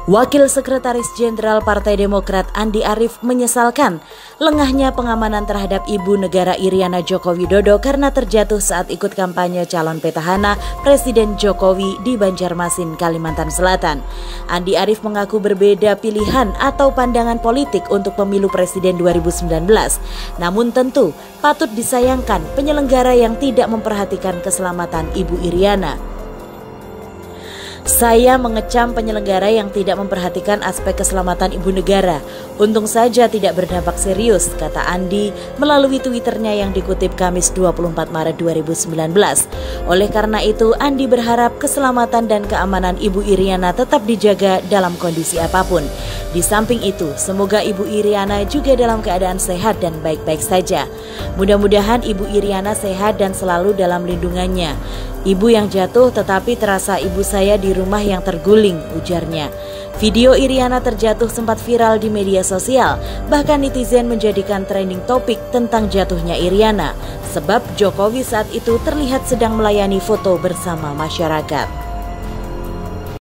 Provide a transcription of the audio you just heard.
Wakil Sekretaris Jenderal Partai Demokrat Andi Arief menyesalkan lengahnya pengamanan terhadap Ibu Negara Iriana Joko Widodo karena terjatuh saat ikut kampanye calon petahana Presiden Jokowi di Banjarmasin, Kalimantan Selatan. Andi Arief mengaku berbeda pilihan atau pandangan politik untuk pemilu Presiden 2019. Namun tentu patut disayangkan penyelenggara yang tidak memperhatikan keselamatan Ibu Iriana. Saya mengecam penyelenggara yang tidak memperhatikan aspek keselamatan ibu negara. Untung saja tidak berdampak serius, kata Andi melalui Twitternya yang dikutip Kamis 24 Maret 2019. Oleh karena itu, Andi berharap keselamatan dan keamanan Ibu Iriana tetap dijaga dalam kondisi apapun. Di samping itu, semoga Ibu Iriana juga dalam keadaan sehat dan baik-baik saja. Mudah-mudahan Ibu Iriana sehat dan selalu dalam lindungannya. Ibu yang jatuh tetapi terasa ibu saya di rumah yang terguling, ujarnya. Video Iriana terjatuh sempat viral di media sosial, bahkan netizen menjadikan trending topik tentang jatuhnya Iriana, sebab Jokowi saat itu terlihat sedang melayani foto bersama masyarakat.